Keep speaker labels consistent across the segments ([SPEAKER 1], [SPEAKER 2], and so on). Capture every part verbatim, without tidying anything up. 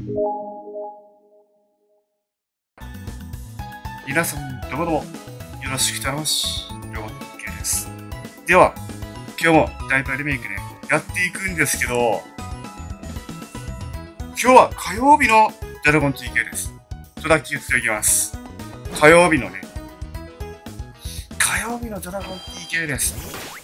[SPEAKER 1] 皆さん、どうもどうも、よろしく頼むし、ロボット系です。では、今日もダイパーリメイクね、やっていくんですけど、今日は火曜日のドラゴン ティーケー です。とだけ言っておきます。火曜日のね、火曜日のドラゴン ティーケー です。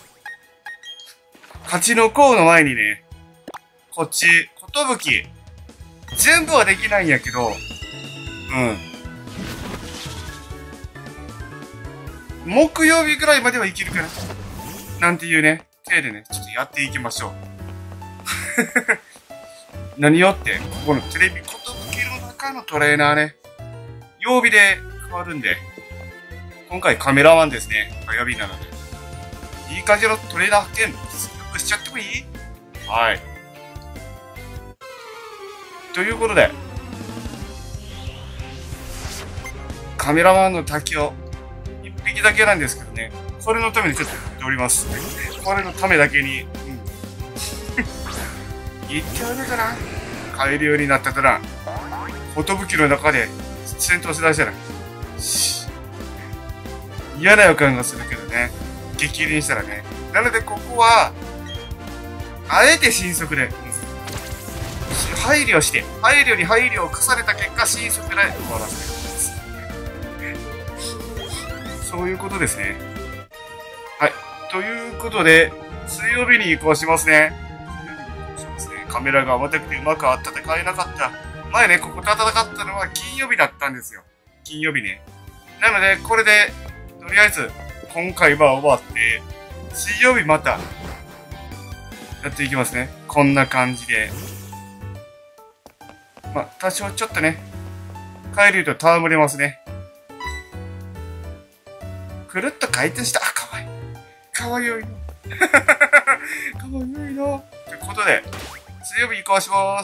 [SPEAKER 1] 勝ちの甲の前にね、こっち、ことぶき、全部はできないんやけど、うん。木曜日ぐらいまではいけるかな。なんていうね、手でね、ちょっとやっていきましょう。何よって、ここのテレビことぶきの中のトレーナーね、曜日で変わるんで、今回カメラマンですね。火曜日なので。いい感じのトレーナー兼、出力しちゃってもいい？はい。ということで、カメラマンの滝を一匹だけなんですけどね、それのためにちょっと言っております。これのためだけに、うん、言っておるかな？帰るようになったから、寿の中で戦闘しだしたら、嫌な予感がするけどね、激鱗したらね。なのでここは、あえて新速で、配慮して、配慮に配慮を重ねた結果、新速で終わらせています。そういうことですね。はい。ということで、水曜日に移行しますね。水曜日に移行しますね。カメラが重たくてうまく戦えなかった。前ね、ここで戦ったのは金曜日だったんですよ。金曜日ね。なので、これで、とりあえず、今回は終わって、水曜日また、やっていきますね。こんな感じで。まあ、多少ちょっとね、帰ると戯れますね。くるっと回転した。あ、かわいい。かわいいよ。かわいいな。ということで、水曜日移行します。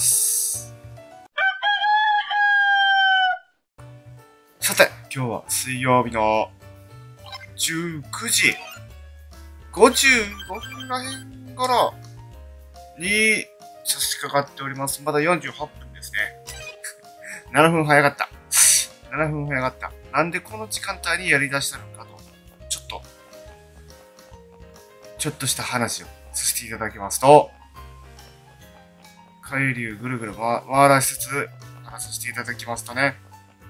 [SPEAKER 1] さて、今日は水曜日のじゅうくじごじゅうごふんらへん頃に差し掛かっております。まだよんじゅうはっぷんですね。ななふん早かった。ななふん早かった。なんでこの時間帯にやり出したのかと、ちょっと、ちょっとした話をさせていただきますと、海流ぐるぐる回らしつつ話させていただきますとね、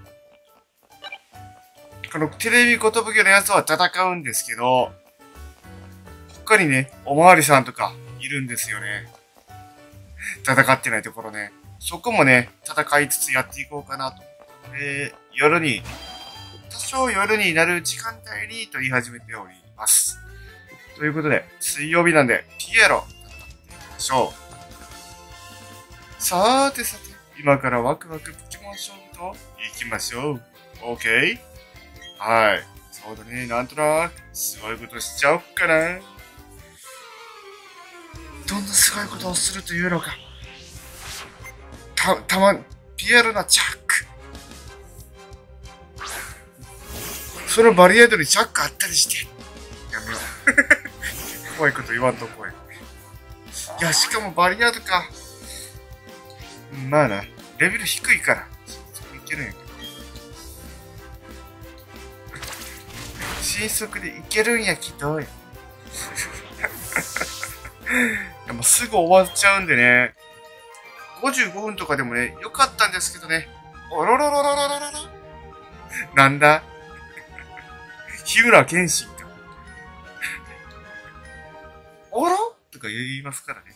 [SPEAKER 1] このテレビことぶきのやつは戦うんですけど、他にね、おまわりさんとかいるんですよね。戦ってないところね。そこもね、戦いつつやっていこうかなと。で、夜に、多少夜になる時間帯に取り始めております。ということで、水曜日なんで、ピエロ、戦っていきましょう。さーてさて、今からワクワクポケモン勝負と行きましょう。OK？ はい。そうだね、なんとなく、すごいことしちゃおっかな。どんなすごいことをするというのか。た、たま、ピエロなチャック。そのバリエードにチャックあったりして。やめよう。怖いこと言わんとこい。いや、しかもバリアードか。まあな、レベル低いから。そこいけるんやけど。新速でいけるんやけど。でもすぐ終わっちゃうんでね。ごじゅうごふんとかでもね、よかったんですけどね。おろろろろろろろろ。なんだ日村健心か。おろとか言いますからね。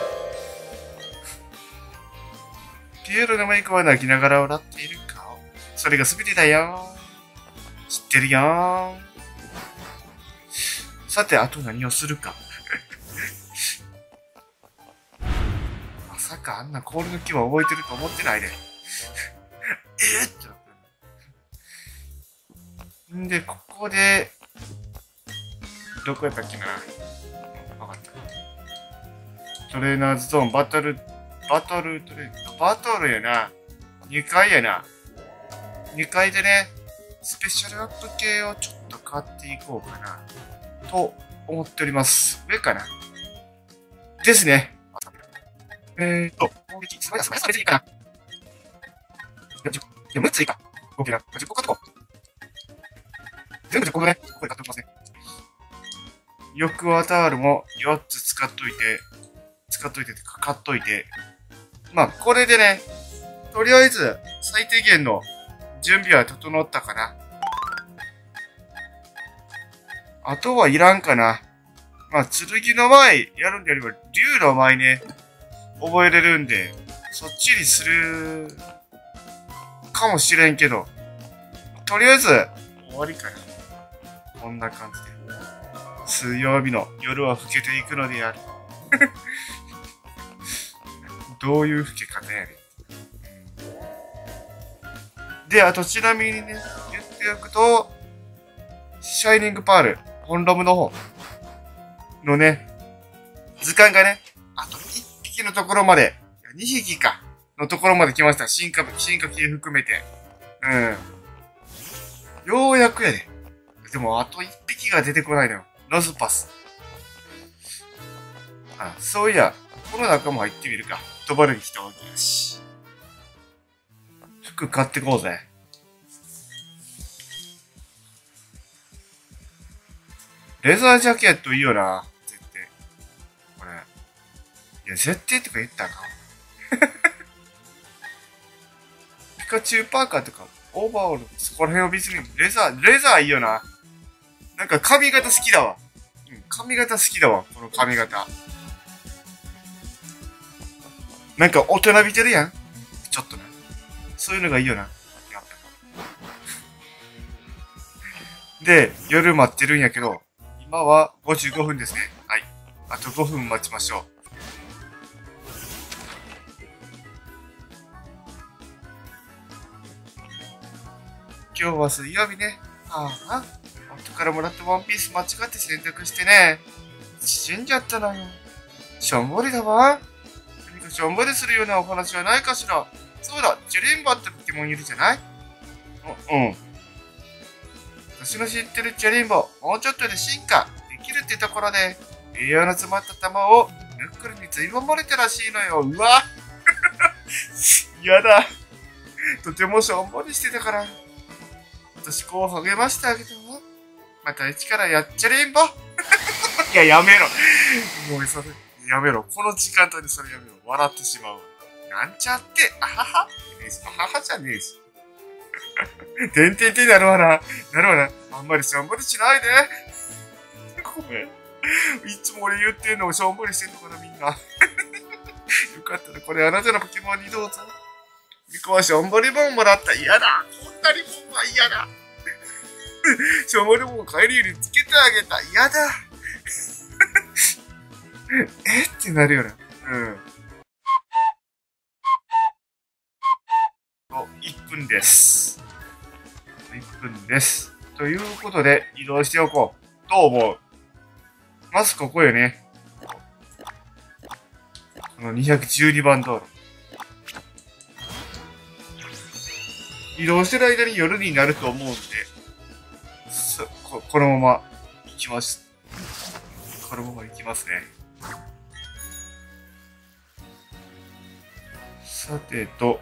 [SPEAKER 1] ピエロのマイクは泣きながら笑っている顔。それが全てだよ。知ってるよ。さて、あと何をするか。まさかあんな氷の木は覚えてると思ってないで。えー、ってなったんで、ここで、どこやったっけな。わかった。トレーナーズゾーン、バトル、バトルトレー、バトルやな。にかいやな。にかいでね、スペシャルアップ系をちょっと買っていこうかな。と思っております。上かなですね。えーと、攻撃、素早さ、それでいいかな。 や、じゅいや、むっついいか。合計な。じゅっこ買っとこう。全部じゅっこ分ね。ここで買っておきますね。ヨックワタールもよっつ使っといて、使っといて、買っといて。まあ、これでね、とりあえず、最低限の準備は整ったかな。あとはいらんかな。まあ、剣の前やるんであれば、竜の前ね、覚えれるんで、そっちにする、かもしれんけど、とりあえず、終わりかな。こんな感じで。水曜日の夜は更けていくのである。どういう老け方やねん。で、あとちなみにね、言っておくと、シャイニングパール、本ロムの方のね、図鑑がね、あといっぴきのところまで、にひきか、のところまで来ました。進化、進化系含めて。うん。ようやくやで。でも、あといっぴきが出てこないのよ。ノズパス。あ、そういや、この中も入ってみるか。飛ばるに来たわけだし。服買ってこうぜ。レザージャケットいいよな。絶対。これ。いや、絶対とか言ったらあかん。ピカチュウパーカーとか、オーバーオール、そこら辺は別に、レザー、レザーいいよな。なんか髪型好きだわ。うん、髪型好きだわ、この髪型。なんか大人びてるやん。ちょっとな。そういうのがいいよな。で、夜待ってるんやけど、今はごじゅうごふんですね。はい。あとごふん待ちましょう。今日は水曜日ね。ああ、夫からもらったワンピース間違って洗濯してね。死んじゃったのよ。しょんぼりだわ。何かしょんぼりするようなお話はないかしら。そうだ、ジェリンバってポケモンいるじゃない？う、うん。私の知ってるジェリンボ、もうちょっとで進化できるってところで、栄養の詰まった玉をヌックルに随分漏れたらしいのよ。うわやだ。とてもしょんぼりしてたから。私こう励ましてあげても。また一からやっちゃれんぼ。いや、やめろ。もうそれ、やめろ。この時間帯でそれやめろ。笑ってしまう。なんちゃって、あはは。あははじゃねえし。てんてんてんなるわな。なるわな。あんまりしょんぼりしないで。ごめん。いつも俺言ってんのをしょんぼりしてんのかな、みんな。よかったらこれあなたのポケモンにどうぞ。ミコはしょんぼりボンもらった。嫌だ。こんなにボンは嫌だ。しょんぼりボンを帰りよりつけてあげた。嫌だ。えってなるよな。うん。いっぷんです。いっぷんです。ということで、移動しておこう。どう思う？まずここよね。このにひゃくじゅうにばん道路。移動してる間に夜になると思うんで、こ, このまま行きます。このまま行きますね。さてと、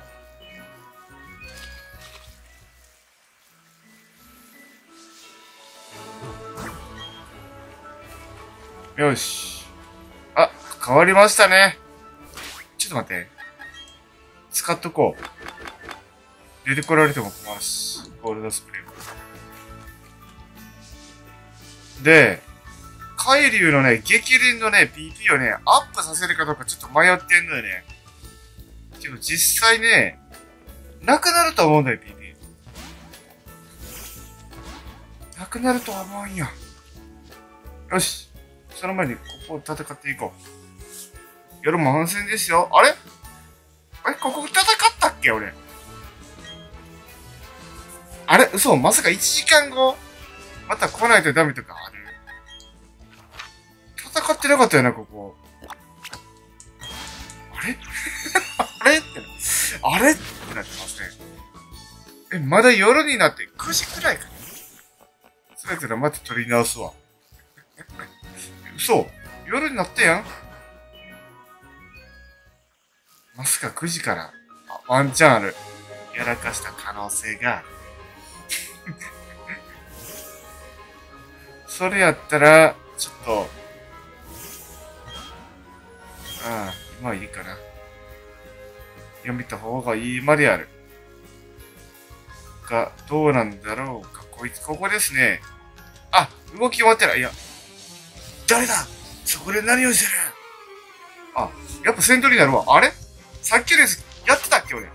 [SPEAKER 1] よし。あ、変わりましたね。ちょっと待って。使っとこう。出てこられても困るし。ゴールドスプレー。で、海流のね、激鱗のね、ピーピー をね、アップさせるかどうかちょっと迷ってんのよね。けど実際ね、なくなると思うんだよ、ピーピー。なくなるとは思うんや。よし。その前にここを戦っていこう。夜も安戦ですよ。あれあれここ戦ったっけ俺。あれ嘘まさかいちじかんごまた来ないとダメとかある？戦ってなかったよな、ここ。あれあれって、あれってなってますね。え、まだ夜になってくじくらいかな。そうやったらまた取り直すわ。嘘夜になったやん。まさかくじから。あ、ワンチャンある。 やらかした可能性がある。それやったら、ちょっと、ああ、まあいいかな。読みた方がいいまである。が、どうなんだろうか。こいつ、ここですね。あ、動き終わってない。いや、誰だそこで何をしてるあ、やっぱ先頭になるわ。あれさっきです。やってたっけ俺。あれ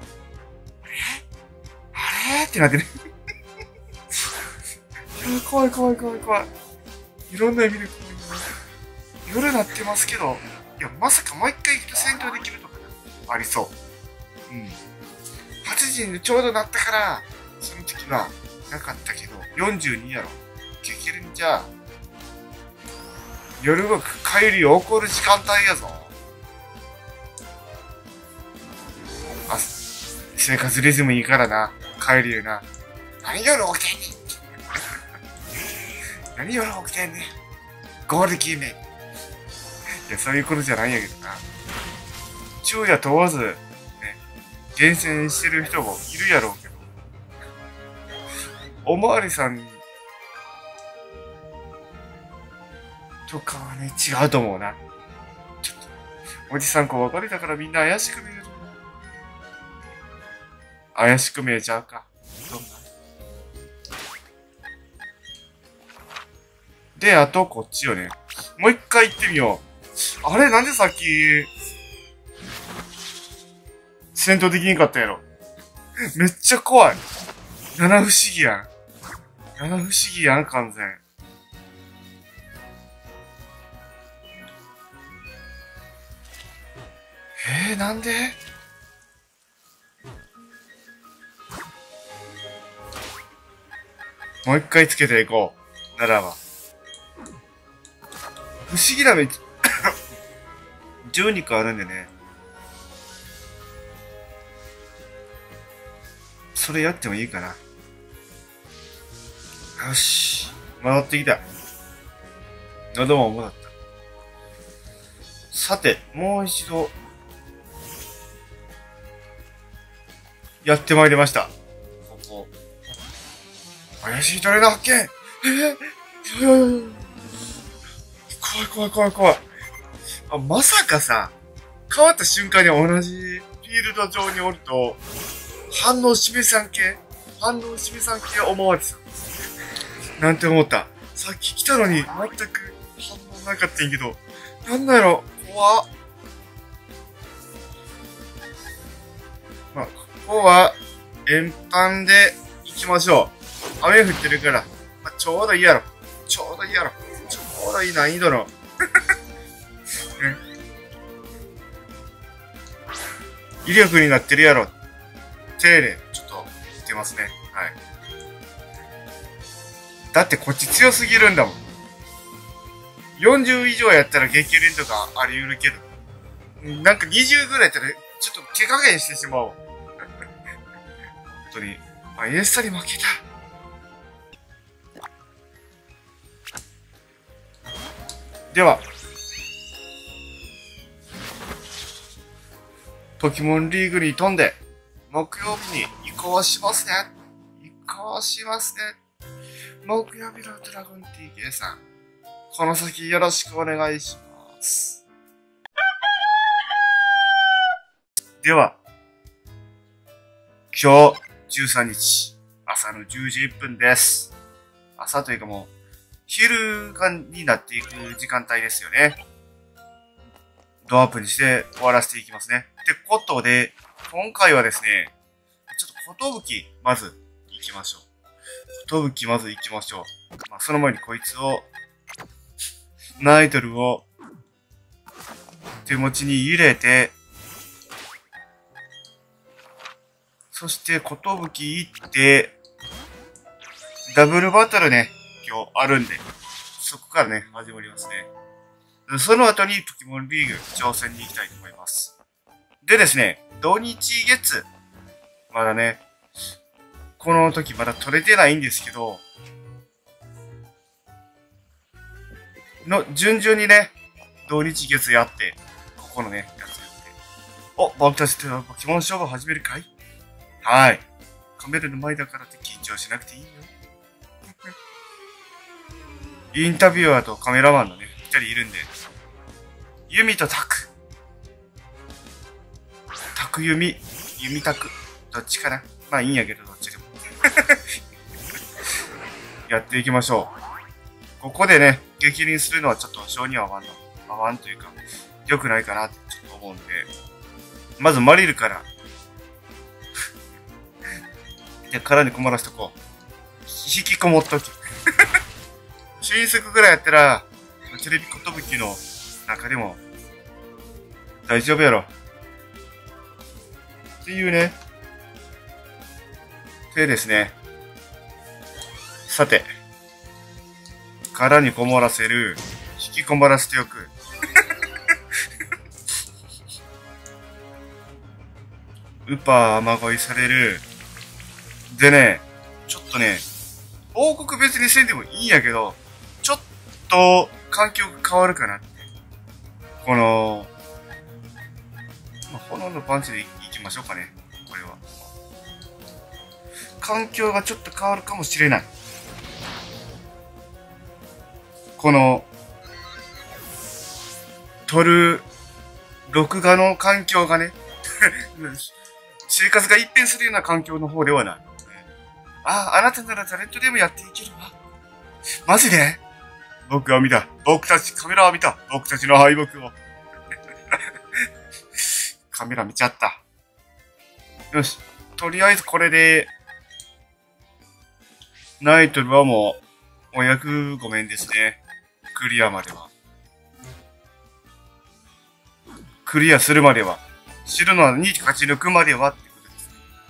[SPEAKER 1] あれってなってね。いや、怖い怖い怖い怖い。いろんな意味で怖い。夜なってますけど、いや、まさかもう一回行くと戦闘できるとかありそう。うん。はちじにちょうどなったから、その時はなかったけど、よんじゅうにやろ。激連じゃ、夜は帰りを起こる時間帯やぞ。あ、生活リズムいいからな。帰りよな。何夜起きてんねん。何夜起きてんねん。ゴール決め。いや、そういうことじゃないんやけどな。昼夜問わず、ね、厳選してる人もいるやろうけど。おまわりさんとかはね、違うと思うな。ちょっと、おじさん子別れたからみんな怪しく見える。怪しく見えちゃうか。どんなで、あと、こっちよね。もう一回行ってみよう。あれなんでさっき、戦闘できんかったやろ。めっちゃ怖い。七不思議やん。七不思議やん、完全。えー、なんでもう一回つけていこう。ならば。不思議な道、じゅうにこあるんでね。それやってもいいかな。よし。戻ってきた。喉も重かった。さて、もう一度、やってまいりました。ここ。怪しいトレーナー発見。えー、いやいやいや怖い怖い怖い怖い。あ、まさかさ、変わった瞬間に同じフィールド上におると、反応示さん系反応示さん系思われてた。なんて思った。さっき来たのに全く反応なかったんやけど、なんだろう、怖っ。まあ、ここは、円盤で行きましょう。雨降ってるから、まあ、ちょうどいいやろ。ちょうどいいやろ。ちょうどいい難易度の。ね。威力になってるやろ。丁寧、ちょっと言ってますね。はい。だってこっち強すぎるんだもん。よんじゅう以上やったら激連とかあり得るけど。なんかにじゅうぐらいやったら、ちょっと手加減してしまおう。本当に。あ、エースタに負けた。では、ポケモンリーグに飛んで、木曜日に移行しますね。移行しますね。木曜日のドラゴン ティーケー さん、この先よろしくお願いします。では、今日じゅうさんにち、朝のじゅうじいっぷんです。朝というかもう、昼間になっていく時間帯ですよね。ドアップにして終わらせていきますね。ってことで、今回はですね、ちょっとことぶき、まず行きましょう。ことぶきまず行きましょう。まあ、その前にこいつを、ナイトルを手持ちに入れて、そしてことぶき行って、ダブルバトルね、今日あるんで、そこからね、始まりますね。その後にポケモンリーグ挑戦に行きたいと思います。でですね、土日月、まだね、この時まだ取れてないんですけど、の、順々にね、土日月やって、ここのね、やつやって。お、僕たちってポケモン勝負始めるかいはい。カメラの前だからって緊張しなくていいよ。インタビュアーとカメラマンのね、二人いるんで。ユミとタク。タクユミ、ユミタク。どっちかな。まあいいんやけど、どっちでも。やっていきましょう。ここでね、激鱗するのはちょっと性には合わんの。合わんというか、良くないかなってちょっと思うんで。まずマリルから。で、殻に困らしとこう。引きこもっとき。新作ぐらいやったら、テレビことぶきの中でも、大丈夫やろ。っていうね。でですね。さて。殻にこもらせる。引きこもらせておく。ウパー雨乞いされる。でね、ちょっとね、報告別にせんでもいいんやけど、ちょっと環境が変わるかなって。この、まあ、炎のパンチでいきましょうかね。これは。環境がちょっと変わるかもしれない。この、撮る、録画の環境がね、生活が一変するような環境の方ではない。ああ、あなたならタレントでもやっていけるわ。マジで？僕は見た。僕たち、カメラは見た。僕たちの敗北を。カメラ見ちゃった。よし。とりあえずこれで、ナイトルはもう、お役ごめんですね。クリアまでは。クリアするまでは。知るのはに勝ち抜くまではってことです。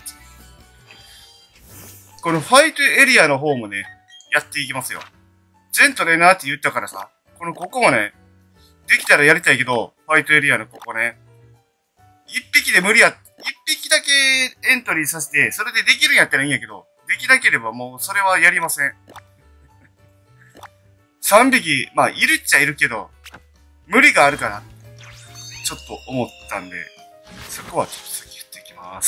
[SPEAKER 1] このファイトエリアの方もね、やっていきますよ。全トレーナーって言ったからさ、このここもね、できたらやりたいけど、ファイトエリアのここね、一匹で無理や、一匹だけエントリーさせて、それでできるんやったらいいんやけど、できなければもうそれはやりません。三匹、まあいるっちゃいるけど、無理があるかな、ちょっと思ったんで、そこはちょっと先言っていきます。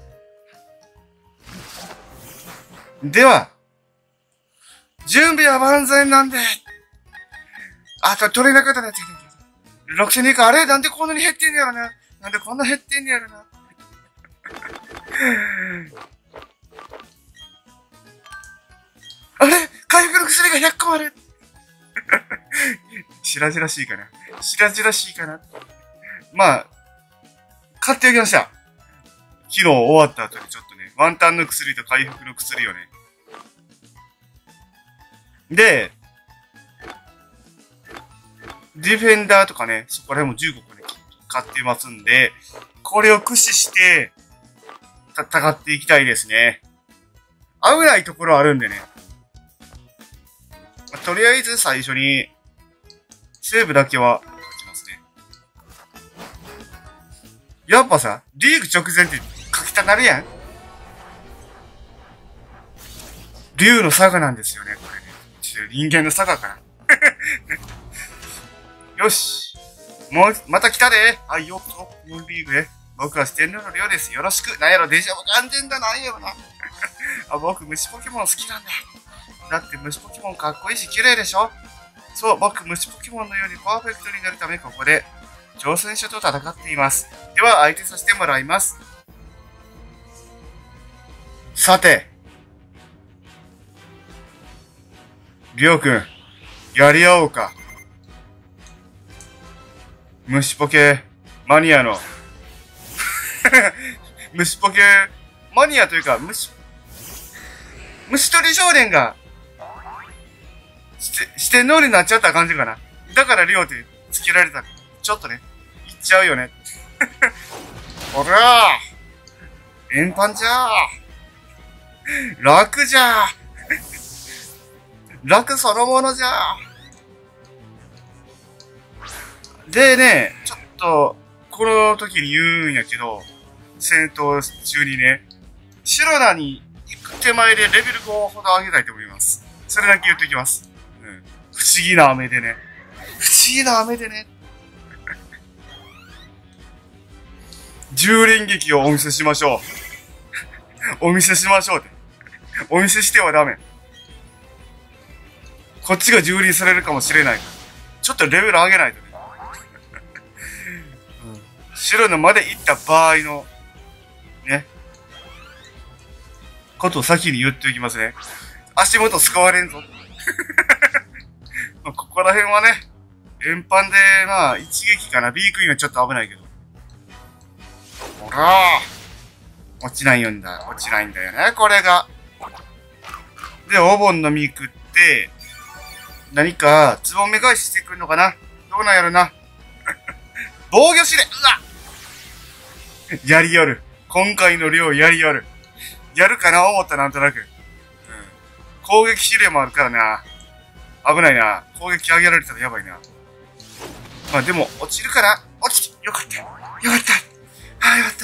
[SPEAKER 1] では、準備は万全なんで。あ、取れなかったなって言う。ろくせんにんか、あれなんでこんなに減ってんねやろな。なんでこんな減ってんねやろな。あれ回復の薬がひゃっこある。しらじらしいかな。しらじらしいかな。まあ、買っておきました。昨日終わった後にちょっとね、ワンタンの薬と回復の薬をね。で、ディフェンダーとかね、そこら辺もじゅうごこね、買ってますんで、これを駆使して、戦っていきたいですね。危ないところあるんでね。まあ、とりあえず最初に、セーブだけは書きますね。やっぱさ、リーグ直前って書きたなるやん。竜のサガなんですよね、これね。人間のサガかな。よし。もう、また来たで。はいよ、トップムーンリーグへ。僕は四天王の亮です。よろしく。なんやろ、デジャブ完全だ。なんやろな。あ、僕、虫ポケモン好きなんだ。だって虫ポケモンかっこいいし綺麗でしょ。そう、僕、虫ポケモンのようにパーフェクトになるため、ここで、挑戦者と戦っています。では、相手させてもらいます。さて。りょうくん、やり合おうか。虫ポケ、マニアの。虫ポケ、マニアというか、虫、虫取り少年が、して、四天王になっちゃった感じかな。だからりょうってつけられた。ちょっとね、言っちゃうよね。おらー円パンじゃー楽じゃー楽そのものじゃーでね、ちょっと、この時に言うんやけど、戦闘中にね、シロナに行く手前でレベルごほど上げたいと思います。それだけ言っておきます。うん。不思議な雨でね。不思議な雨でね。獣連撃をお見せしましょう。 お見せしましょうって。お見せしてはダメ。こっちが蹂躙されるかもしれないから。ちょっとレベル上げないとね。うん、白のまで行った場合の、ね。ことを先に言っておきますね。足元使われんぞ。ここら辺はね、連番で、まあ、一撃かな。B クイーンはちょっと危ないけど。ほらー落ちないんだ。落ちないんだよね、これが。で、お盆の実食って、何か、つぼめ返ししてくるのかなどうなんやろな。防御指令うわやりよる。今回の量やりよる。やるかな思ったなんとなく。うん。攻撃指令もあるからな。危ないな。攻撃上げられたらやばいな。まあでも、落ちるかな落ちて、よかった。よかった。ああ、よかった。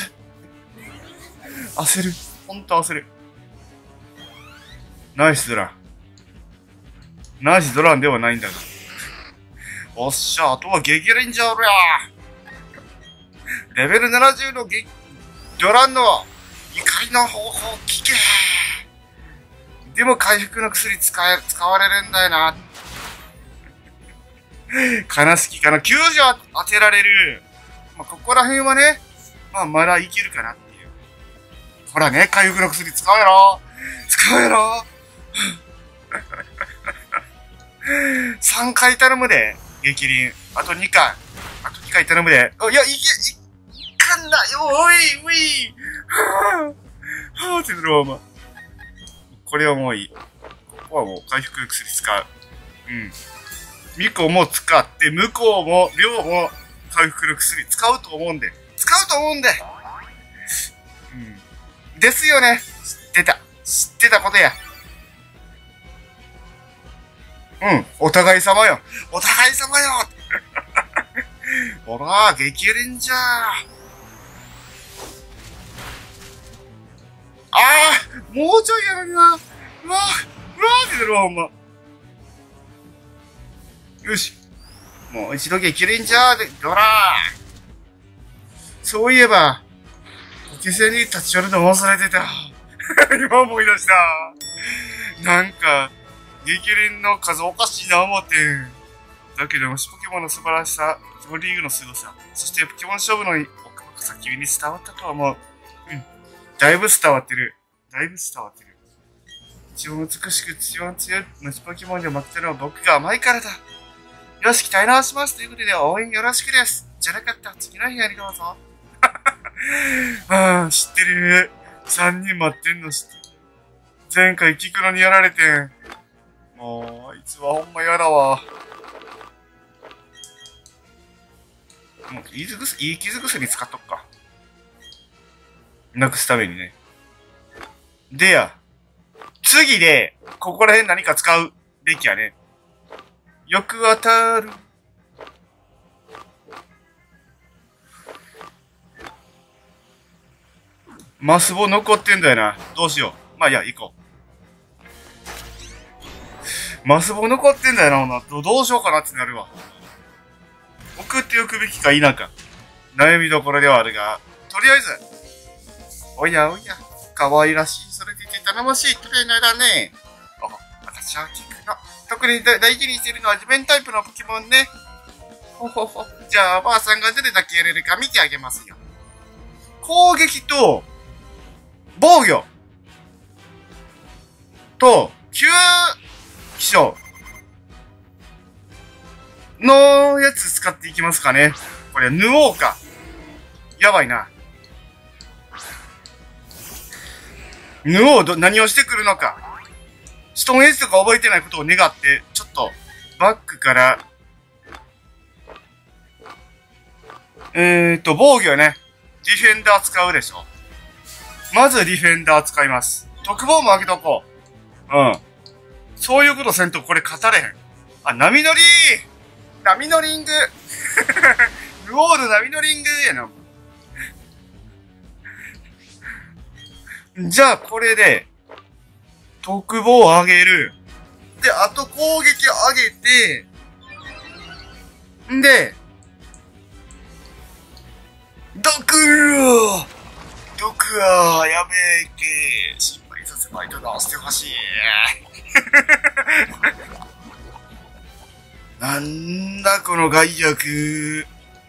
[SPEAKER 1] 焦る。ほんと焦る。ナイスドラン。ナイスドランではないんだが。おっしゃ、あとは激レンジャーりゃレベルななじゅうの激、ドランの怒りの方法聞けでも回復の薬使え、使われるんだよな。悲しきかな。きゅうじゅう当てられる。まあ、ここら辺はね、まあ、まだいけるかなっていう。ほらね、回復の薬使うやろ使うやろさんかい頼むで、激鱗。あとにかい。あとにかい頼むで。あ、いや、いけ、いかんなよ、おい、おい。はぁ、はぁって言うの、お前。これはもういい。ここはもう回復の薬使う。うん。ミコも使って、向こうも、両も回復の薬使うと思うんで。使うと思うんで。うん。ですよね。知ってた。知ってたことや。うん。お互い様よ。お互い様よほら、激レンジャー。ああもうちょいやのにな。うわうわーって出るわ、ほんま。よし。もう一度激レンジャーで、ドラー。そういえば、お気仙に立ち寄るの忘れてた。今思い出した。なんか、激鱗の数おかしいな思ってん。だけど、もしポケモンの素晴らしさ、ポケモンリーグの凄さ、そしてポケモン勝負の奥深さ、君に伝わったとは思う。うん。だいぶ伝わってる。だいぶ伝わってる。一番美しく一番強い虫ポケモンで負けたのは僕が甘いからだ。よし、鍛え直します。ということで、応援よろしくです。じゃなかったら次の部屋にどうぞ。ああ、知ってる。三人待ってんの知ってる。前回キクロにやられてん。もう、あいつはほんまやだわ。もう、いい傷、いい傷薬使っとくか。なくすためにね。でや、次で、ここら辺何か使うべきやね。よく当たる。マスボ残ってんだよな。どうしよう。まあ、いや、行こう。マスボ残ってんだよな、ほな。どうしようかなってなるわ。送っておくべきか否か。悩みどころではあるが、とりあえず、おやおや、可愛らしい、それでいて頼もしいトレーナーだね。お、私は聞くの。特に大事にしているのは地面タイプのポケモンね。ほほほ。じゃあ、ばあさんがどれだけやれるか見てあげますよ。攻撃と、防御と、急気象のやつ使っていきますかね。これ、ヌオーか。やばいな。ヌオーど、何をしてくるのか。ストーンエッジとか覚えてないことを願って、ちょっと、バックから、えーと、防御ね。ディフェンダー使うでしょ。まずディフェンダー使います。特防も上げとこう。うん。そういうことせんとこれ語れへん。あ、波乗りー波乗リングルオール波乗リングやな。じゃあ、これで、特防を上げる。で、あと攻撃を上げて、んで、ドクー毒はやべえけ。心配させないと出してほしい。なんだこの害悪。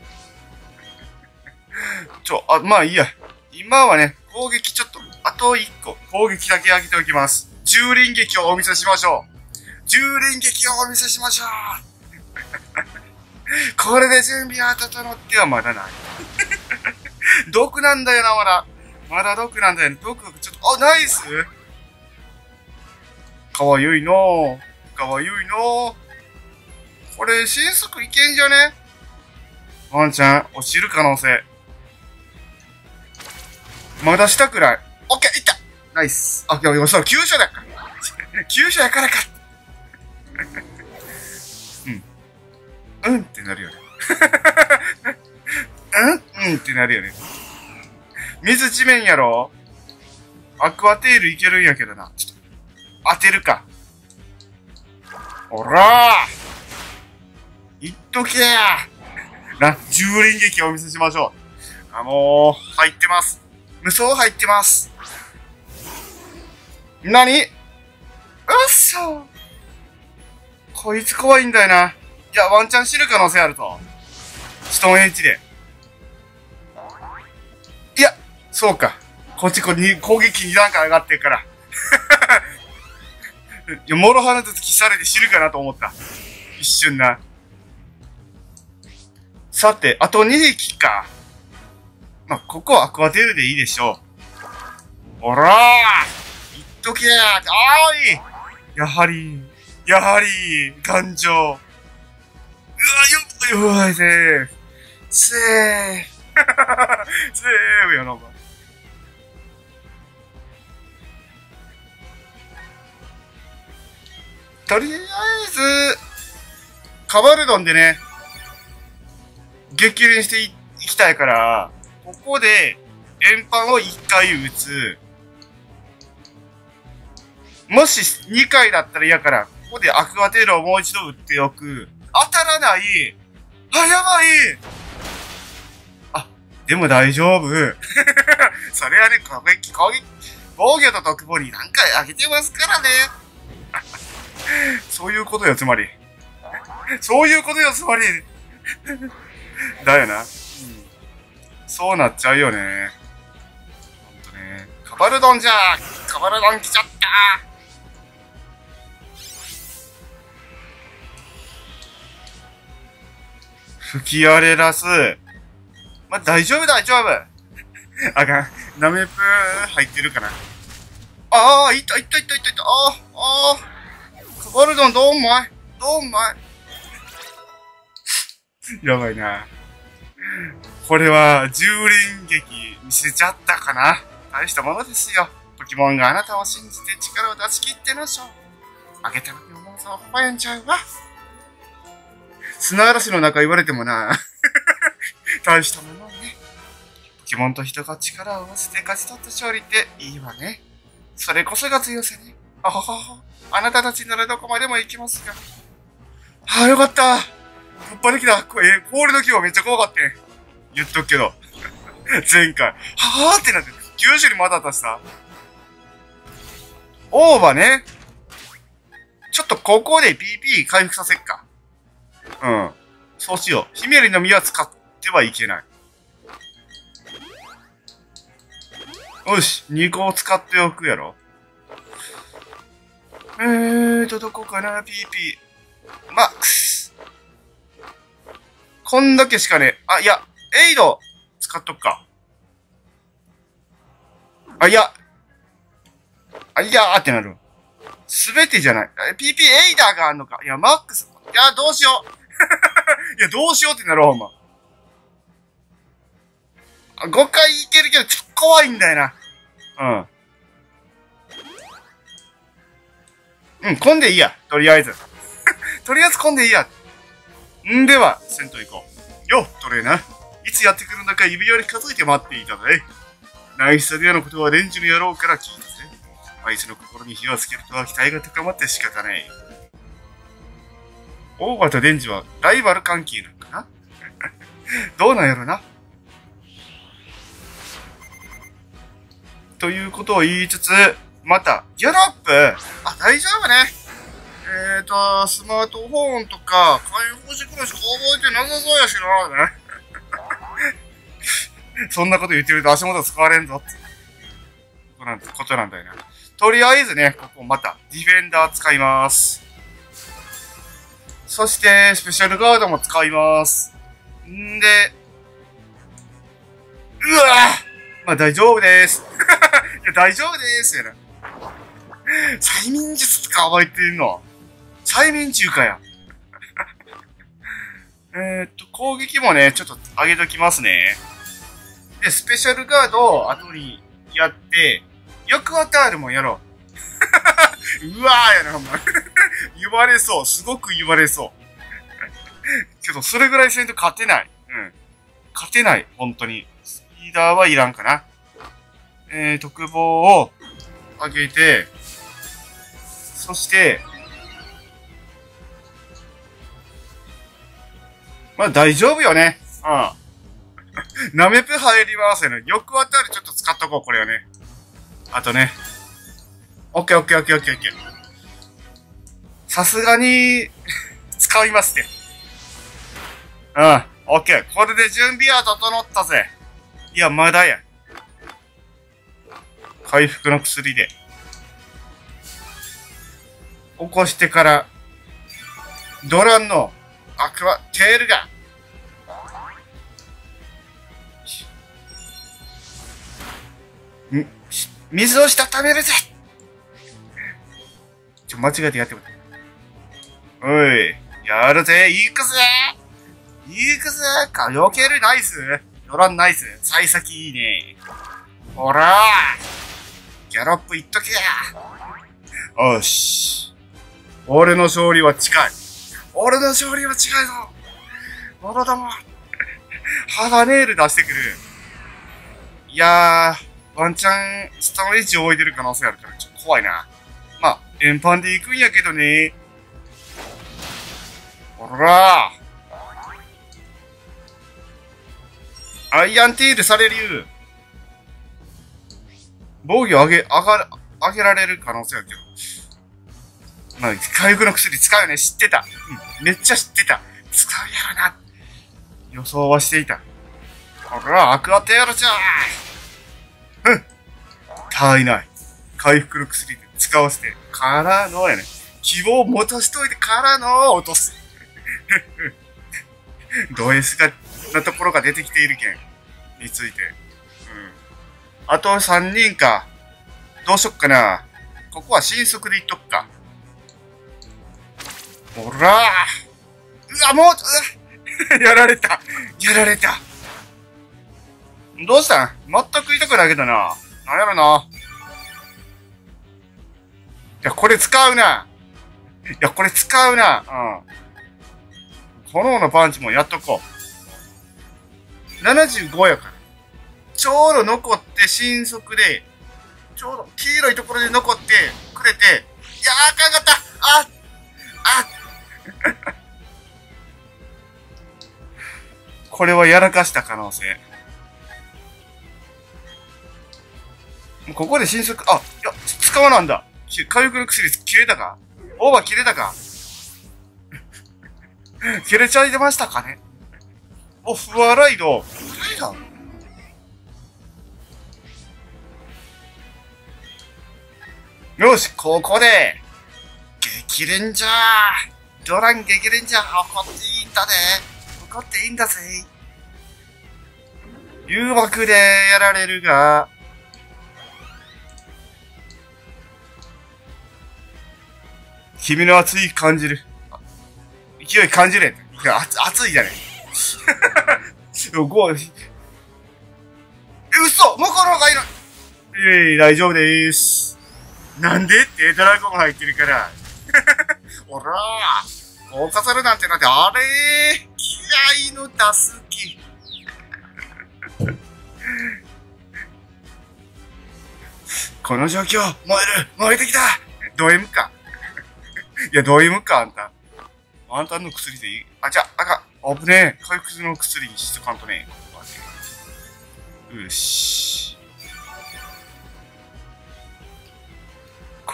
[SPEAKER 1] ちょ、あ、まあいいや。今はね、攻撃ちょっと、あと一個、攻撃だけ上げておきます。獣輪撃をお見せしましょう。獣輪撃をお見せしましょう。これで準備は整ってはまだない。毒なんだよな、まだ。まだ毒なんだよね。毒、ちょっと、あ、ナイスかわゆいのー。かわゆいのー。これ、新速いけんじゃね？ワンちゃん、落ちる可能性。まだ下くらい。オッケー、いったナイス。あ、いやいや、そう、急所だから。急所やからか。うん。うんってなるよね。うんうんってなるよね。水地面やろ？アクアテールいけるんやけどな。ちょっと、当てるか。おらーいっとけやな、獣輪撃をお見せしましょう。あ、もう、入ってます。無双入ってます。なに？うっそこいつ怖いんだよな。いや、ワンチャン死ぬ可能性あると。ストーンエッジで。いや、そうか。こっちこに攻撃に段階上がってるから。いや、モロハナと突きされて死ぬかなと思った。一瞬な。さて、あとにひきか。まあ、ここはアクアテールでいいでしょう。おらーいっとけーあーいやはり、やはり、頑丈。うわ、よっ、よーい、セーフ。セーフ。セーフやな、お前。とりあえず、カバルドンでね、激連していきたいから、ここで、連発をいっかい撃つ。もしにかいだったら嫌から、ここでアクアテールをもう一度撃っておく。当たらない。あ、やばい。あ、でも大丈夫。それはね、攻撃、攻撃、防御と特防に何回上げてますからね。そういうことよ、つまり。そういうことよ、つまり。だよな。うん。そうなっちゃうよね。ほんとね。カバルドンじゃーカバルドン来ちゃったー吹き荒れらす。まあ、大丈夫、大丈夫。あかん。ナメプー入ってるかな。ああ、いった、いった、いった、いった、いった。ああ、ああ。カバルドンどんまいどんまいやばいな。これは、獣輪撃見せちゃったかな。大したものですよ。ポケモンがあなたを信じて力を出し切ってのしょ。あげたのに思うぞ、ほやんちゃうわ。砂嵐の中言われてもな。大したものね。ポケモンと人が力を合わせて勝ち取った勝利っていいわね。それこそが強さね。あははは。あなたたちならどこまでも行きますよ。はあ、よかった。突破できた。これ、氷の規模めっちゃ怖かったね。言っとくけど。前回。はぁーってなって、きゅう種にまだ出した。オーバーね。ちょっとここで ピーピー 回復させっか。うん。そうしよう。ヒメリの実は使ってはいけない。よし。にこを使っておくやろ。えーと、どこかな ?ピーピー。マックス。こんだけしかね。あ、いや、エイド使っとくか。あ、いや。あ、いやーってなる。すべてじゃない。ピーピー エイダーがあんのか。いや、マックス。いや、どうしよう。いや、どうしようってなるほんま。ごかいいけるけど、ちょっと怖いんだよな。うん。うん、混んでいいや。とりあえず。とりあえず混んでいいや。んでは、戦闘行こう。よ、トレーナー。いつやってくるのか指折り数えて待っていたぜ。ナイスサディアのことはレンジの野郎から聞いたぜ。あいつの心に火をつけるとは期待が高まって仕方ない。オーバーとデンジはライバル関係なのかな。どうなんやろな。 ということを言いつつ、また、ギャロップあ、大丈夫ね。えーと、スマートフォンとか、開放してくるしか覚えてなさそうやしな、ね。そんなこと言ってると足元使われんぞって。ことなんだよな。とりあえずね、ここまた、ディフェンダー使います。そして、スペシャルガードも使います。んで、うわぁまあ大丈夫です。いや、大丈夫ですよな。催眠術とか覚えてるの催眠中かや。えっと、攻撃もね、ちょっと上げときますね。で、スペシャルガードを後にやって、よくわかるもんやろう。うわーやな、ほんま。言われそう。すごく言われそう。けど、それぐらいせんと勝てない。うん。勝てない。本当に。スピーダーはいらんかな。えー、特防を上げて、そして、まあ大丈夫よね。うん。ナメプ入りますよね。よくわかるちょっと使っとこう、これはね。あとね。オッケーオッケーオッケーオッケーオッケー。さすがに、使いますね。うん。オッケー。これで準備は整ったぜ。いや、まだや。回復の薬で。起こしてから、ドランのアクアテールが、ん、水をしたためるぜ。ちょ、間違えてやってもらおい、やるぜ、行くぜ行くぜか、避けるナイスドランナイス幸先いいね。ほらーギャロップいっとけや。よし。俺の勝利は近い。俺の勝利は近いぞ。俺だもん。ハバネール出してくる。いやー、ワンチャン、下の位置置いてる可能性あるから、ちょっと怖いな。まあ、連番で行くんやけどね。ほらー。アイアンティールされる。防御上げ、上がる、上げられる可能性あるけど。まあ、回復の薬使うよね。知ってた。うん。めっちゃ知ってた。使うやろな。予想はしていた。ほら、アクアテールじゃー。うん。足りない。回復の薬で使わせて、からのやね。希望を持たしといてからの落とす。ド S が、なところが出てきているけん。について。うん。あとさんにんか。どうしよっかな。ここは新速でいっとくか。ほらー。うわ、もう、やられた。やられた。どうしたん全く痛くないけどな。なんやろな。いや、これ使うな。いや、これ使うな。うん。炎のパンチもやっとこう。ななじゅうごやから。ちょうど残って新速で、ちょうど黄色いところで残ってくれて、いやー、あかんかったああこれはやらかした可能性。ここで新速、あ、いや、使わなんだ。回復の薬切れたかオーバー切れたか切れちゃいましたかねお、フワライド。誰だよし、ここで、激レンジャードラン激レンジャー怒っていいんだね怒っていいんだぜ誘惑でやられるが、君の熱い感じる。勢い感じれ。いや、熱、熱いじゃねえ。ご、嘘向こうの方がいいのええ、大丈夫でーす。なんでってドラゴン入ってるから。おらー、こう飾るなんてなんて、あれー、気合いの出す気。この状況、燃える燃えてきたド M か。いや、ド M か、あんた。あんたの薬でいいあ、じゃあ、あかん。危ねえ。回復の薬にしとかんとね。ここはね。よし。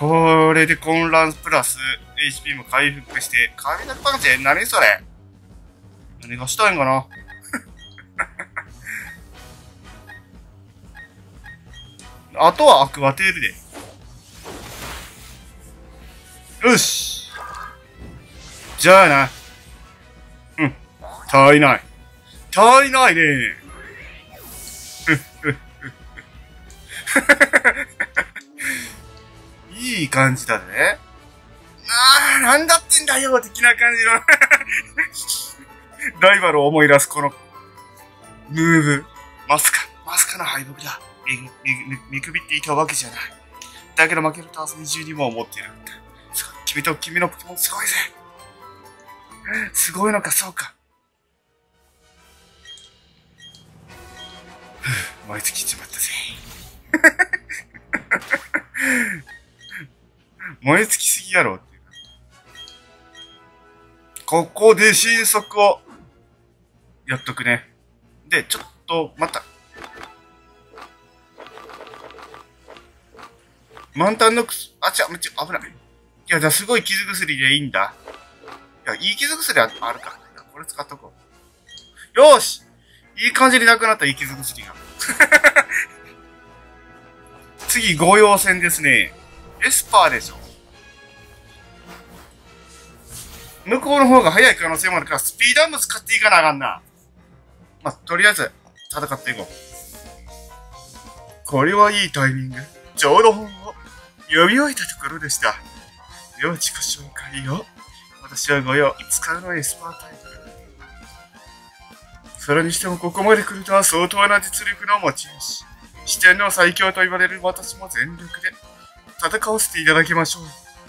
[SPEAKER 1] これで混乱プラス エイチピー も回復して、雷パンチ何それ何がしたいんかなあとはアクアテールで。よし。じゃあな。うん。足りない。足りないね。いい感じだね。あー、なんだってんだよ的な感じのライバルを思い出すこの、ムーブ。まさか、まさかの敗北だ。見、見、見くびっていたわけじゃない。だけど負けると明日にじゅうにも思っているんだ。君と君のポケモンすごいぜ。すごいのか、そうか。燃え尽きちまったぜ。燃え尽きすぎやろっていう。ここで新速をやっとくね。で、ちょっと、また。満タンのくす、あ、ちゃ、めっちゃ危ない。いや、じゃあすごい傷薬でいいんだ。いや、いい傷薬あるか。これ使っとこう。よーしいい感じになくなった、いい傷薬が。次、御用戦ですね。エスパーでしょ。向こうの方が早い可能性もあるから、スピードアップ使っていかなあかんな。まあ、とりあえず、戦っていこう。これはいいタイミング。ちょうど本を読み終えたところでした。では、自己紹介を。私は御用、使うのエスパータイプ。それにしてもここまで来るとは相当な実力の持ち主。四天王最強と言われる私も全力で戦わせていただきましょう。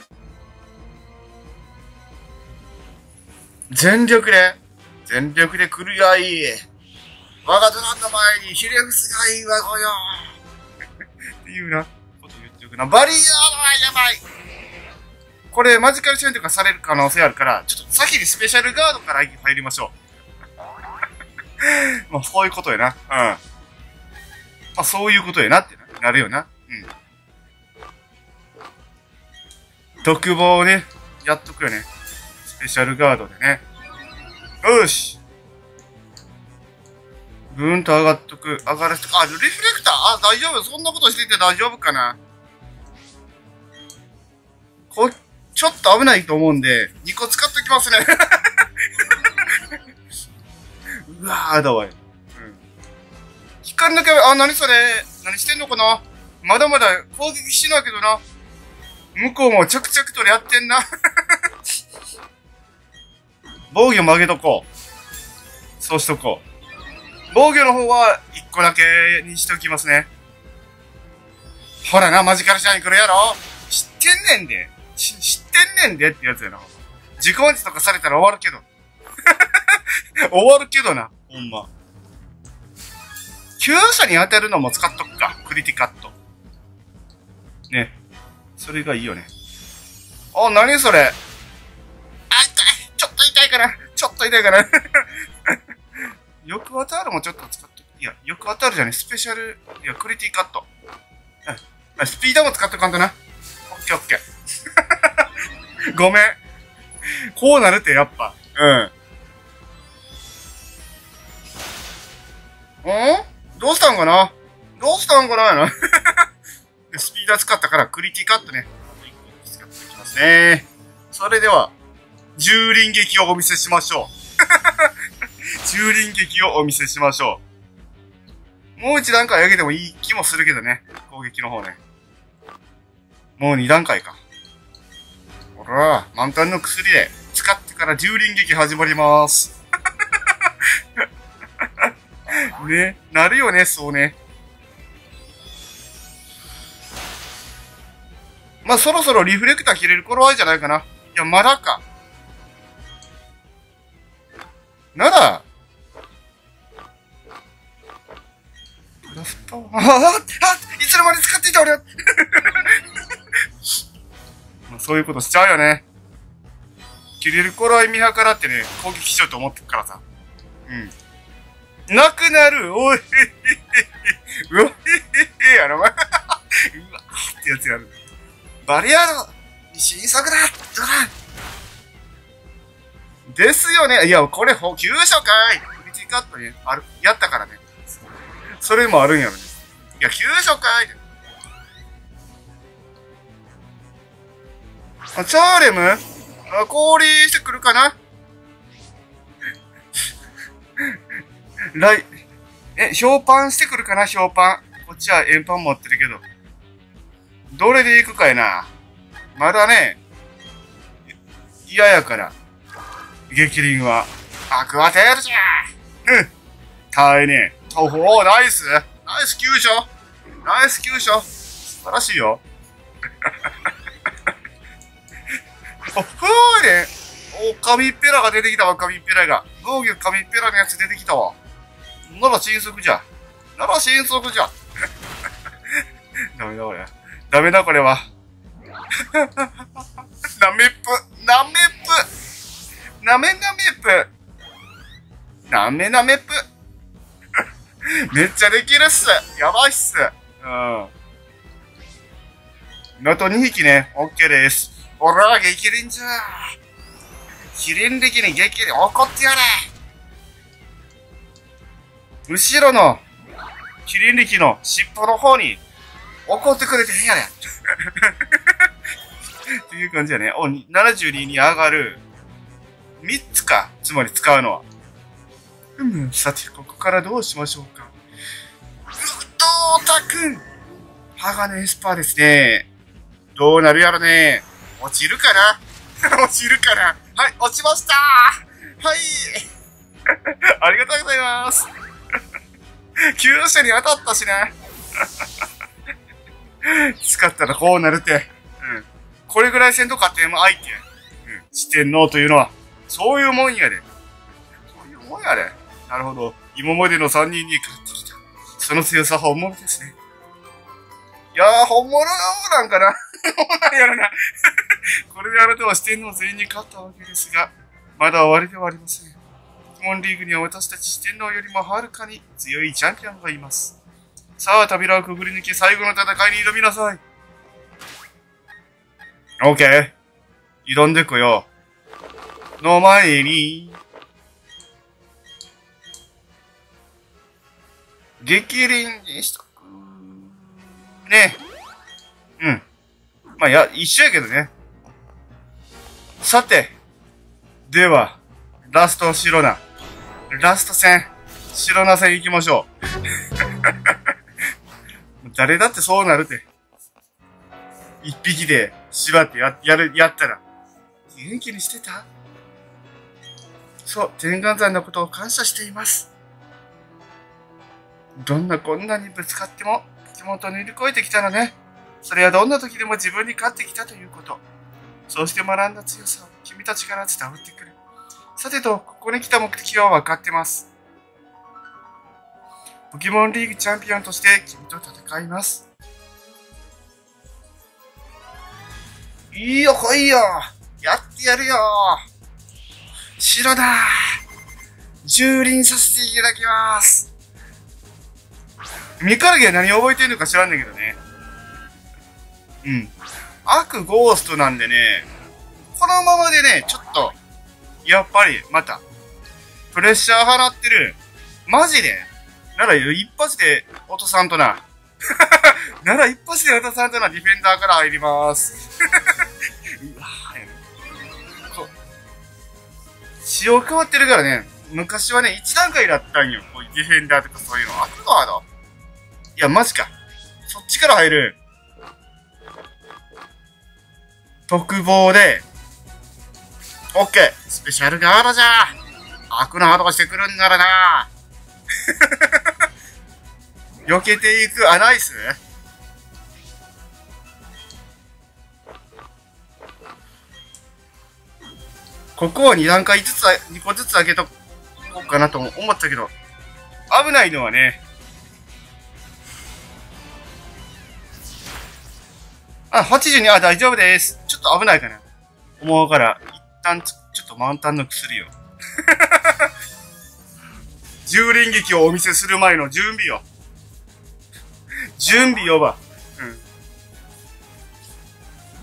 [SPEAKER 1] 全力で全力で来るがいい。我がドランの前にひれ伏すがいいわごよ。っていうなこと言っておくな。バリアーはやばい。これマジカルチェーンとかされる可能性あるから、ちょっと先にスペシャルガードから入りましょう。まあ、そういうことやな。うん。まあ、そういうことやなってなるよな。うん。特防をね、やっとくよね。スペシャルガードでね。よし。ぐーんと上がっとく。上がらせとく。あ、リフレクターあ、大丈夫。そんなことしてて大丈夫かな。こちょっと危ないと思うんで、にこ使っときますね。うわーだわい。うん。光の壁、あ、なにそれ何してんのかな。まだまだ攻撃しないけどな。向こうも着々とやってんな。防御曲げとこう。そうしとこう。防御の方はいっこだけにしておきますね。ほらな、マジカルシャイン来るやろ。知ってんねんで。知ってんねんでってやつやな。自己音痴とかされたら終わるけど。終わるけどな、ほんま。急所に当てるのも使っとくか。クリティカット。ね。それがいいよね。あ、なにそれ。あ、痛い。ちょっと痛いかな。ちょっと痛いかな。よく当たるもちょっと使っとく。いや、よく当たるじゃね。スペシャル。いや、クリティカット。うん。スピードも使っとかんとな。オッケーオッケー。ごめん。こうなるってやっぱ。うん。んどうしたんかなどうしたんかなスピード使ったからクリティカットね。使っていきますね。それでは、蹂躙劇をお見せしましょう。蹂躙劇をお見せしましょう。もう一段階上げてもいい気もするけどね。攻撃の方ね。もう二段階か。ほら、満タンの薬で使ってから蹂躙劇始まります。ね、なるよね、そうね。まあ、そろそろリフレクター切れる頃合いじゃないかな。いや、まだか。なら、プラスパワー、ああ、あ、いつの間に使っていた俺は。まあ、そういうことしちゃうよね。切れる頃合い見計らってね、攻撃しようと思ってるからさ。うん。なくなるおいへへへ。うわへへへやろ、ま。うわってやつやる。 バリアード新作だドランですよね。いや、これ、急所かいクリティカットね、ある、やったからね。それもあるんやろね。いや、急所かいあ、チャーレムあ、氷してくるかなライ、え、氷パンしてくるかな氷パン。こっちは円パン持ってるけど。どれで行くかいな。まだね、嫌やから。激鱗は。アクアテールじゃーうん。たいね。おお、ナイスナイス急所ナイス急所素晴らしいよ。お、ふーね。お、紙っぺらが出てきたわ、紙っぺらが。農業紙っぺらのやつ出てきたわ。なら新速じゃ。なら新速じゃ。ダメだこれ。ダメだこれは。なめっぷ。なめっぷ。なめなめっぷ。なめなめっぷ。めっちゃできるっす。やばいっす。うん。あとにひきね。オッケーです。おら、激鱗じゃ。キリン力に激鱗、怒ってやれ。後ろの、キリン力の尻尾の方に、怒ってくれてへんやねん。っていう感じやね。お、ななじゅうにに上がる。みっつか。つまり使うのは。うん、さて、ここからどうしましょうか。どうたくん鋼エスパーですね。どうなるやろね。落ちるかな落ちるかなはい、落ちましたーはいありがとうございます急所に当たったしね使ったらこうなるって。うん。これぐらいせんと勝てん相手。うん。四天王というのは、そういうもんやで。そういうもんやで。なるほど。今までのさんにんに勝ってきた。その強さ本物ですね。いやー、本物なんかなどうなんやろなこれであなたは四天王全員に勝ったわけですが、まだ終わりではありません。ポケモンリーグには私たち四天王よりもはるかに強いチャンピオンがいます。さあ、扉をくぐり抜け最後の戦いに挑みなさい。オッケー。挑んでこよう。の前に、激鱗にしとく。ね。うん。まあ、や、一緒やけどね。さて。では、ラスト白菜。ラスト戦。白菜戦行きましょう。誰だってそうなるって。一匹で縛ってや、やる、やったら。元気にしてた？そう、天眼山のことを感謝しています。どんなこんなにぶつかっても、ポケモンと乗り越えてきたのね。それはどんな時でも自分に勝ってきたということ。そうして学んだ強さを君たちから伝わってくる。さてと、ここに来た目的は分かってます。ポケモンリーグチャンピオンとして君と戦います。いいよ、来いよ。やってやるよ。白だ。蹂躙させていただきます。ミカルゲは何を覚えてるのか知らんねんけどね。うん。悪ゴーストなんでね、このままでね、ちょっと、やっぱり、また、プレッシャー払ってる。マジでなら一発で落とさんとな。なら一発で落とさんとな、ディフェンダーから入ります。うわぁ、仕様変わってるからね、昔はね、一段階だったんよ。こういうディフェンダーとかそういうの。あとはだ。いや、マジか。そっちから入る。特防で、オッケースペシャルガードじゃ悪なことしてくるんならな避けていく、あ、ナイスここをに段階ずつ、にこずつ上げとこうかなと思ったけど、危ないのはね、あ、はちじゅうに、あ、大丈夫です。ちょっと危ないかな。思うから、一旦ち、ちょっと満タンの薬を。蹂躙劇をお見せする前の準備を。準備をば。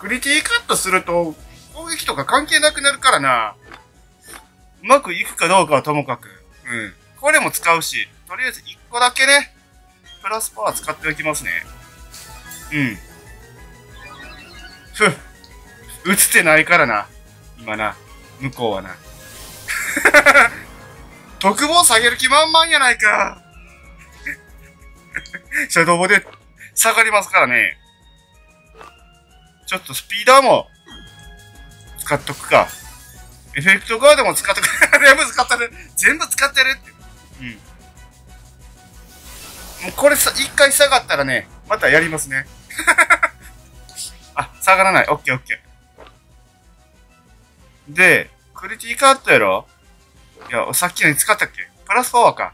[SPEAKER 1] クリティカットすると、攻撃とか関係なくなるからな。うまくいくかどうかはともかく。うん。これも使うし、とりあえずいっこだけね、プラスパワー使っておきますね。うん。ふっ。映ってないからな。今な。向こうはな。特防下げる気満々やないか。シャドウボで下がりますからね。ちょっとスピーダーも使っとくか。エフェクトガードも使っとく。全部使ってる。全部使ってるって。うん。もうこれさ、一回下がったらね、またやりますね。あ、下がらない。オッケーオッケー。で、クリティカットやろ？いや、さっきのに使ったっけ？プラスパワーか。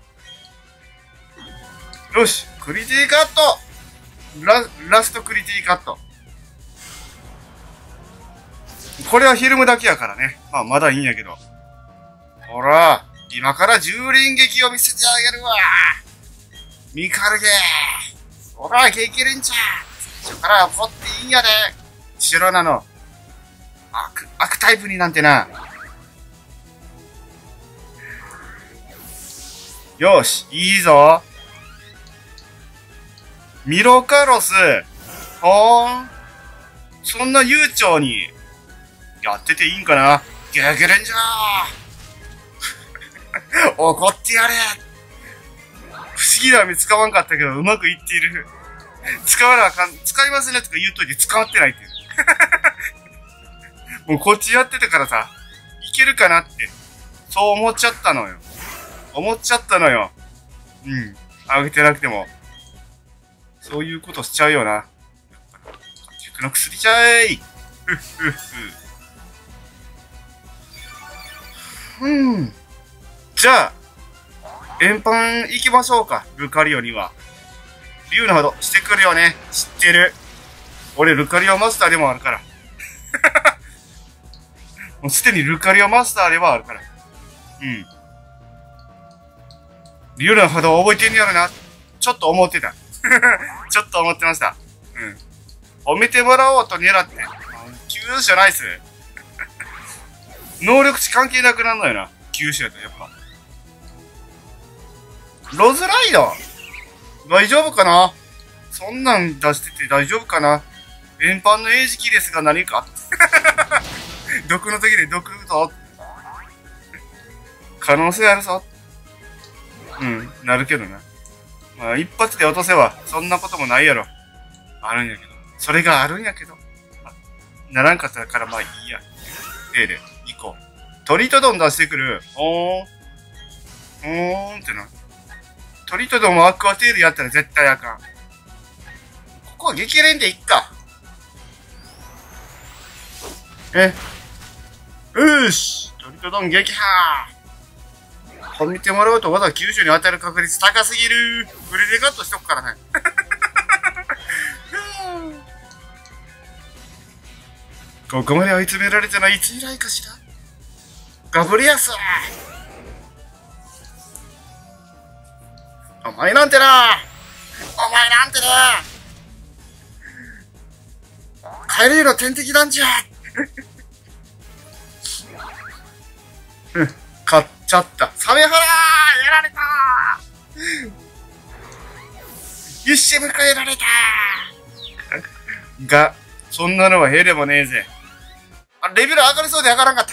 [SPEAKER 1] よし、クリティカットラ、ラストクリティカット。これはフィルムだけやからね。まあ、まだいいんやけど。ほら、今から蹂躙劇を見せてあげるわ。ミカルゲー。ほら、激レンチャー。最初から怒っていいんやで。白なの。悪、悪タイプになんてな。よし、いいぞ。ミロカロス。ほーん。そんな悠長に、やってていいんかな？ゲーゲレンジャー怒ってやれ。不思議な目使わんかったけど、うまくいっている。使わなあかん、使いますねとか言うといて使ってないっていう。もうこっちやってたからさ、いけるかなって、そう思っちゃったのよ。思っちゃったのよ。うん。あげてなくても。そういうことしちゃうよな。熟の薬ちゃい。ふっふっふ。うん。じゃあ、円盤行きましょうか、ルカリオには。竜のほどしてくるよね。知ってる。俺、ルカリオマスターでもあるから。もうすでにルカリオマスターではあるから。うん。竜のほど覚えてんねやろな。ちょっと思ってた。ちょっと思ってました。うん。褒めてもらおうと狙って。急じゃないっす。能力値関係なくなるのよな。九州やとやっぱ。ロズライド大丈夫かな？そんなん出してて大丈夫かな？円盤の餌食ですが何か毒の時で毒と可能性あるぞ。うん、なるけどな。まあ一発で落とせばそんなこともないやろ。あるんやけど。それがあるんやけど。ならんかったからまあいいや。ええで、行こう。トリトドン出してくる。おーん。おーんってな。トリトドンもアクアテールやったら絶対あかん。ここは激連でいっか。え。よーし。トリトドン撃破。こう見てもらうとまだきゅうじゅうに当たる確率高すぎる。フリでカットしとくからね。ここまで追い詰められたのはいつ以来かしら。ガブリアス。お前なんてな。お前なんてな。帰れよ天敵なんじゃ。買っちゃった。サメハラーやられたー。よっしゃ迎えられたー。が、そんなのはへでもねえぜ。あ、レベル上がりそうで上がらんかった。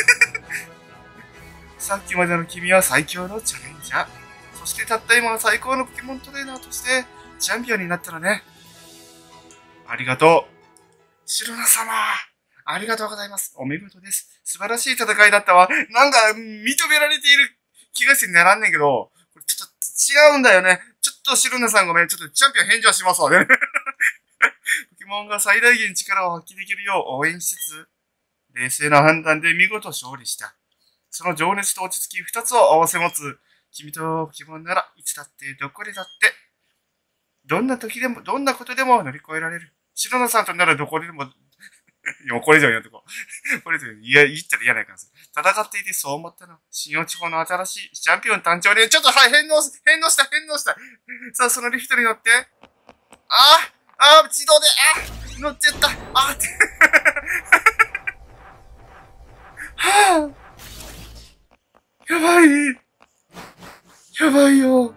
[SPEAKER 1] さっきまでの君は最強のチャレンジャー。そしてたった今は最高のポケモントレーナーとしてチャンピオンになったらね。ありがとう。シロナ様。ありがとうございます。お見事です。素晴らしい戦いだったわ。なんか、認められている気がしてならんねんけど、これちょっと違うんだよね。ちょっとシロナさんごめん。ちょっとチャンピオン返上しますわね。ポケモンが最大限力を発揮できるよう応援しつつ、冷静な判断で見事勝利した。その情熱と落ち着き二つを合わせ持つ、君とポケモンならいつだってどこでだって、どんな時でも、どんなことでも乗り越えられる。シロナさんとならどこでも、いや、これ以上言うとこ。これ以上言ったら嫌な感じ。戦っていてそう思ったの。新大地方の新しいチャンピオン誕生で、ちょっとはい、返納、返納した、返納した。さあ、そのリフトに乗って。ああああ自動で、ああ乗っちゃった。ああって。 はぁ、やばい。やばいよ。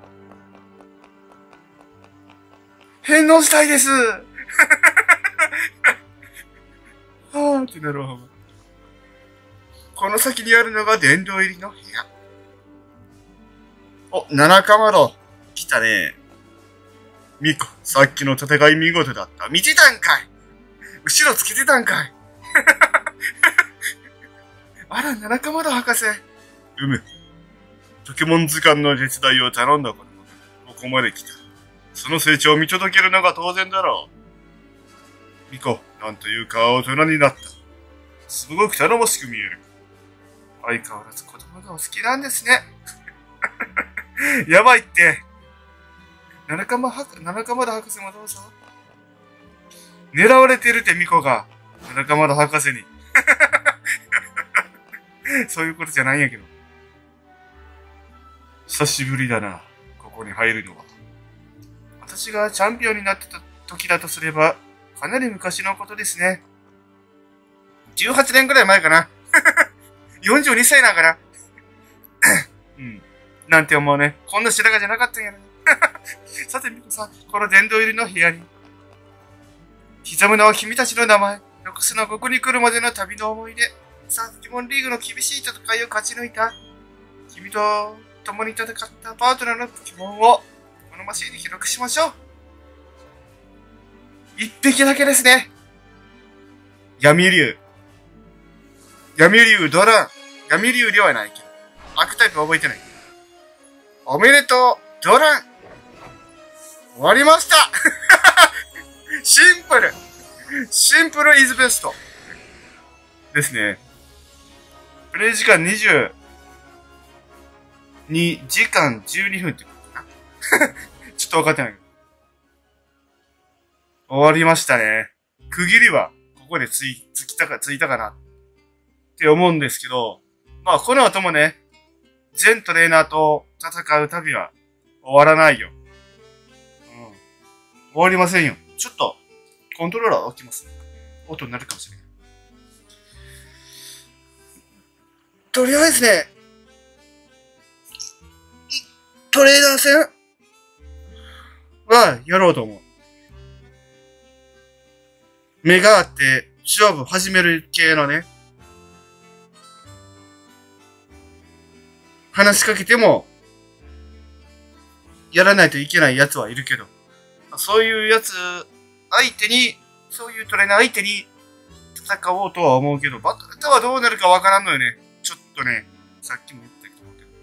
[SPEAKER 1] 返納したいです。はぁってなるわ。この先にあるのが殿堂入りの部屋。お、七かまど。来たね。ミコ、さっきの戦い見事だった。見てたんかい。後ろつけてたんかい。あら、七かまど博士。うむ。ポケモン図鑑の手伝いを頼んだことも、ここまで来た。その成長を見届けるのが当然だろう。ミコ、なんというか大人になった。すごく頼もしく見える。相変わらず子供がお好きなんですね。やばいって。七かまは、七かまど博士もどうぞ。狙われてるってミコが、七かまど博士に。そういうことじゃないんやけど。久しぶりだな、ここに入るのは。私がチャンピオンになってた時だとすれば、かなり昔のことですね。じゅうはちねんくらい前かな。よんじゅうにさいなんかな。うん。なんて思うね。こんな白髪じゃなかったんやろ。さて、ミコさん、この殿堂入りの部屋に。刻むのは君たちの名前。残すのはここに来るまでの旅の思い出。さあ、ポケモンリーグの厳しい戦いを勝ち抜いた。君と共に戦ったパートナーのポケモンを、このマシンに記録しましょう。一匹だけですね。闇竜。闇竜ドラン。闇竜ではないけど。悪タイプ覚えてない。おめでとう、ドラン。終わりました。シンプル。シンプルイズベスト。ですね。プレイ時間にじゅうにじかんじゅうにふんってことかな。ちょっと分かってないけど。終わりましたね。区切りは、ここでつい、つきたか、ついたかな。って思うんですけど、まあ、この後もね、全トレーナーと戦う旅は終わらないよ。うん。終わりませんよ。ちょっと、コントローラー置きます。音になるかもしれない。とりあえずね、トレーナー戦はやろうと思う。目があって勝負始める系のね、話しかけても、やらないといけないやつはいるけど、そういうやつ相手に、そういうトレーナー相手に戦おうとは思うけど、バトルタワーどうなるかわからんのよね。ちょっとね、さっきも言ったけど。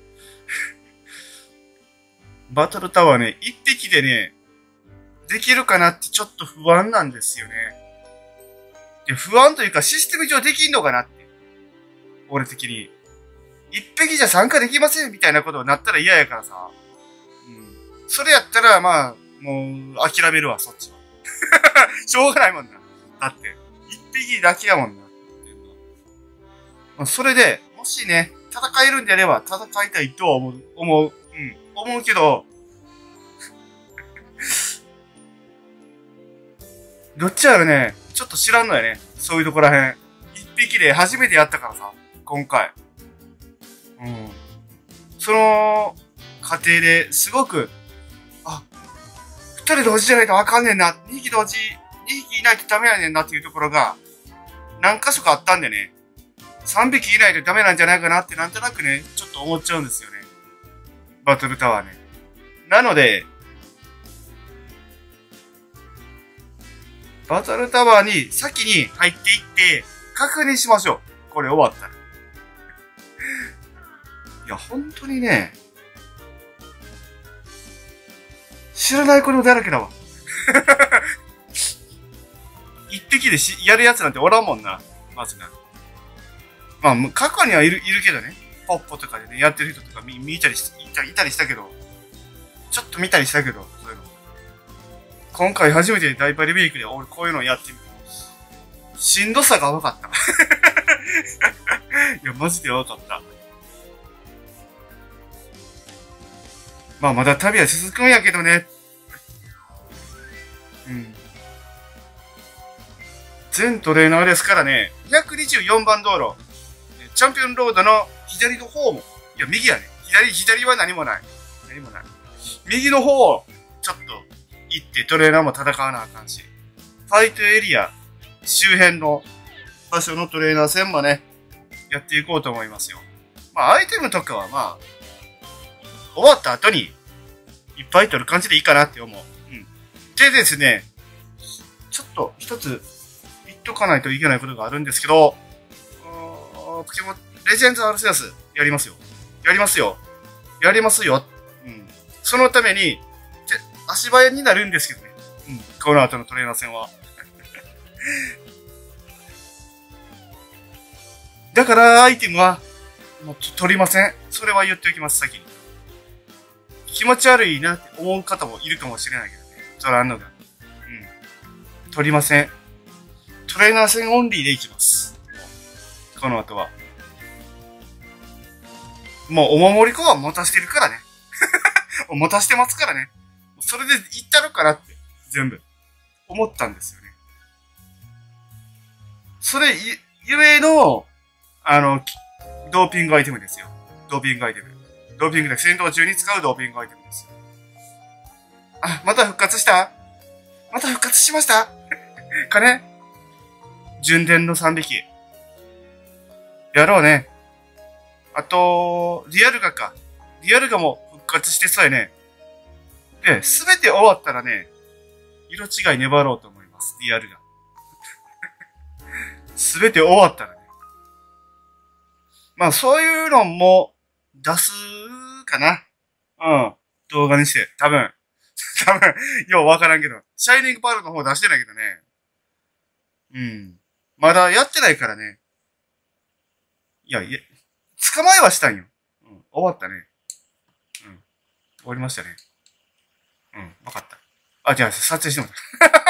[SPEAKER 1] バトルタワーね、一匹でね、できるかなってちょっと不安なんですよね。で、不安というかシステム上できんのかなって。俺的に。一匹じゃ参加できませんみたいなことになったら嫌やからさ。うん。それやったら、まあ、もう、諦めるわ、そっちは。しょうがないもんな。だって、一匹だけやもんな。まあ、それで、もしね、戦えるんであれば、戦いたいとは思う。思う。うん。思うけど、どっちやろね、ちょっと知らんのやね。そういうとこらへん。一匹で初めてやったからさ、今回。うん。その、過程ですごく、あ、二人同時じゃないとわかんねんな。二匹同時、二匹いないとダメやねんなっていうところが、何箇所かあったんでね。三匹いないとダメなんじゃないかなってなんとなくね、ちょっと思っちゃうんですよね。バトルタワーね。なので、バトルタワーに先に入っていって、確認しましょう。これ終わったら。いや、本当にね、知らない子もだらけだわ。一匹でしやるやつなんておらんもんな。まずな。まあ、過去にはいる、いるけどね。ポッポとかでね、やってる人とか見、見たりし、いたり、いたりしたけど、ちょっと見たりしたけど、そういうの。今回初めてダイパリメイクで俺こういうのやってみて、しんどさが分かった。いや、マジで分かった。まあ、まだ旅は続くんやけどね。うん。 全トレーナーですからね、ひゃくにじゅうよんばん道路、チャンピオンロードの左の方も、いや、右やね。左、左は何もない。何もない。右の方を、ちょっと、行ってトレーナーも戦わなあかんし、ファイトエリア、周辺の場所のトレーナー戦もね、やっていこうと思いますよ。まあ、アイテムとかはまあ、終わった後に、いっぱい取る感じでいいかなって思う。うん。でですね、ちょっと一つ言っとかないといけないことがあるんですけど、ポケモン、レジェンズアルセウス、やりますよ。やりますよ。やりますよ。うん。そのために、足早になるんですけどね。うん。この後のトレーナー戦は。だから、アイテムは、もう取りません。それは言っておきます、先に。気持ち悪いなって思う方もいるかもしれないけどね。取らんのが。うん。取りません。トレーナー戦オンリーでいきます。この後は。もうお守り子は持たしてるからね。持たしてますからね。それで言ったのかなって、全部。思ったんですよね。それゆ、ゆえの、あの、ドーピングアイテムですよ。ドーピングアイテム。ドーピングで戦闘中に使うドーピングアイテムですよ。あ、また復活したまた復活しましたかね純電のさんびき。やろうね。あと、リアルガか。リアルガも復活してそうやね。で、すべて終わったらね、色違い粘ろうと思います。リアルガ。すべて終わったらね。まあ、そういうのも出すかな。うん。動画にして。多分。多分、ようわからんけど。シャイニングパールの方出してないけどね。うん。まだやってないからね。いや、いや、捕まえはしたんよ。うん。終わったね。うん。終わりましたね。うん。わかった。あ、じゃあ、撮影してもらった。